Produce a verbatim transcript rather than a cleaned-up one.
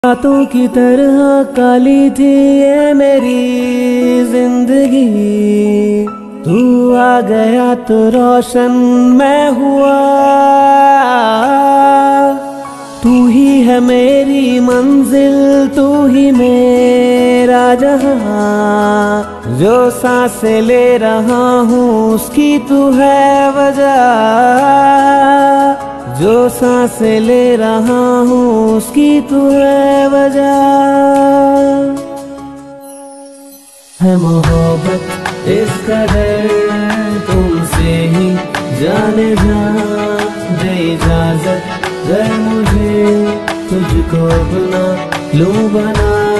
रातों की तरह काली थी ये मेरी जिंदगी, तू आ गया तो रोशन मैं हुआ। तू ही है मेरी मंजिल, तू ही मेरा जहां, जो सांसें ले रहा हूँ उसकी तू है वजह, जो सांसें ले रहा हूँ उसकी तू है वजह। है मोहब्बत इस कदर तुमसे ही जाने जा, दे इजाजत अगर मुझे तुझको अपना लूं बना।